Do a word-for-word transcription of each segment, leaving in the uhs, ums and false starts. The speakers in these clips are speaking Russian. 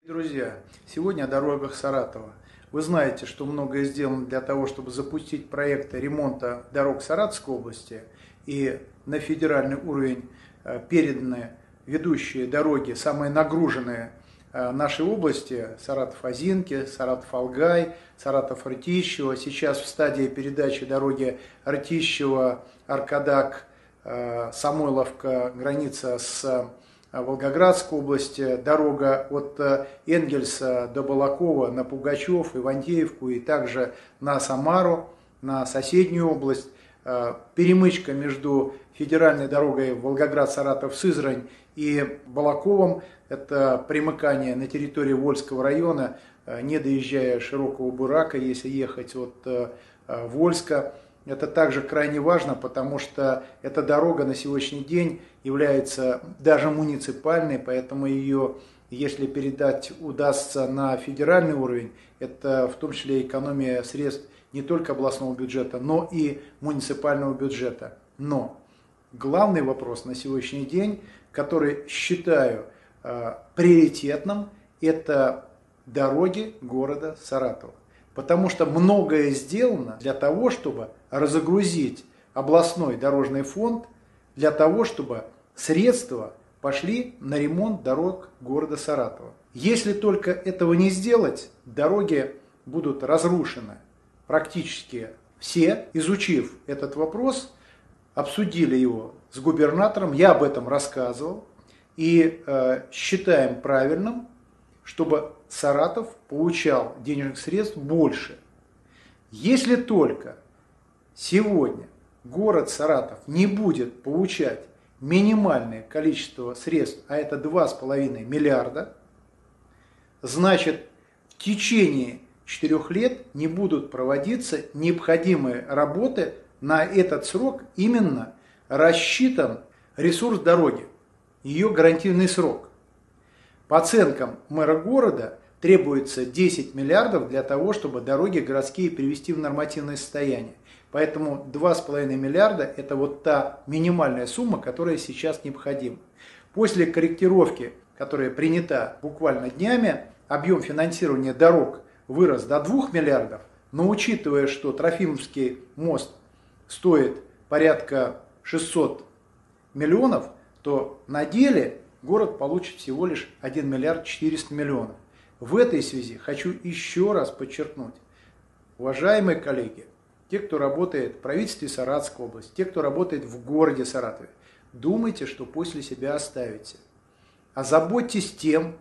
Друзья, сегодня о дорогах Саратова. Вы знаете, что многое сделано для того, чтобы запустить проекты ремонта дорог Саратовской области, и на федеральный уровень переданы ведущие дороги, самые нагруженные нашей области: Саратов-Озинки, Саратов-Алгай, Саратов-Ртищево. Сейчас в стадии передачи дороги Ртищево-Аркадак, Самойловка, граница с Волгоградской области, дорога от Энгельса до Балакова на Пугачев, Ивантеевку и также на Самару, на соседнюю область. Перемычка между федеральной дорогой Волгоград-Саратов-Сызрань и Балаковым – это примыкание на территории Вольского района, не доезжая Широкого Бурака, если ехать от Вольска. Это также крайне важно, потому что эта дорога на сегодняшний день является даже муниципальной, поэтому ее, если передать удастся на федеральный уровень, это в том числе экономия средств не только областного бюджета, но и муниципального бюджета. Но главный вопрос на сегодняшний день, который считаю э, приоритетным, это дороги города Саратова. Потому что многое сделано для того, чтобы разгрузить областной дорожный фонд, для того, чтобы средства пошли на ремонт дорог города Саратова. Если только этого не сделать, дороги будут разрушены практически все. Изучив этот вопрос, обсудили его с губернатором, я об этом рассказывал, и э, считаем правильным, чтобы Саратов получал денежных средств больше. Если только сегодня город Саратов не будет получать минимальное количество средств, а это два с половиной миллиарда, значит, в течение четырех лет не будут проводиться необходимые работы. На этот срок именно рассчитан ресурс дороги, ее гарантийный срок. По оценкам мэра города требуется десять миллиардов для того, чтобы дороги городские привести в нормативное состояние. Поэтому два с половиной миллиарда – это вот та минимальная сумма, которая сейчас необходима. После корректировки, которая принята буквально днями, объем финансирования дорог вырос до двух миллиардов, но учитывая, что Трофимовский мост стоит порядка шестисот миллионов, то на деле город получит всего лишь один миллиард четыреста миллионов. В этой связи хочу еще раз подчеркнуть, уважаемые коллеги, те, кто работает в правительстве Саратовской области, те, кто работает в городе Саратове, думайте, что после себя оставите. Озаботьтесь тем,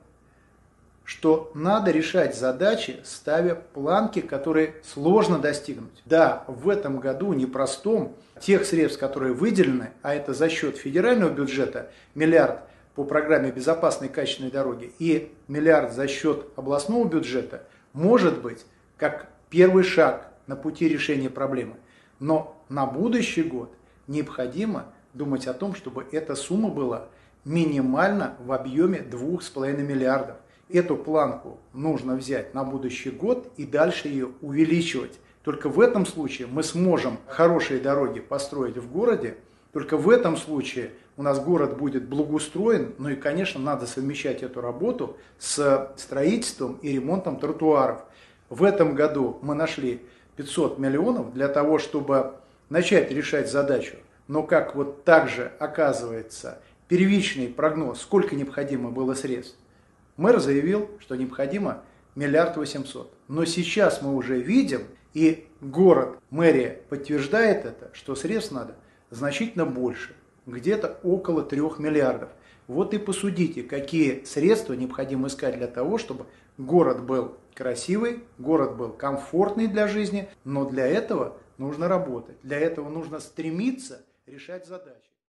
что надо решать задачи, ставя планки, которые сложно достигнуть. Да, в этом году непростом тех средств, которые выделены, а это за счет федерального бюджета, миллиард по программе «Безопасные и качественные дороги» и миллиард за счет областного бюджета, может быть, как первый шаг на пути решения проблемы. Но на будущий год необходимо думать о том, чтобы эта сумма была минимально в объеме двух с половиной миллиардов. Эту планку нужно взять на будущий год и дальше ее увеличивать. Только в этом случае мы сможем хорошие дороги построить в городе. Только в этом случае у нас город будет благоустроен. Ну и, конечно, надо совмещать эту работу с строительством и ремонтом тротуаров. В этом году мы нашли пятьсот миллионов для того, чтобы начать решать задачу. Но как вот также оказывается первичный прогноз, сколько необходимо было средств, мэр заявил, что необходимо миллиард восемьсот. Но сейчас мы уже видим, и город, мэрия подтверждает это, что средств надо значительно больше, где-то около трех миллиардов. Вот и посудите, какие средства необходимо искать для того, чтобы город был красивый, город был комфортный для жизни, но для этого нужно работать, для этого нужно стремиться решать задачи.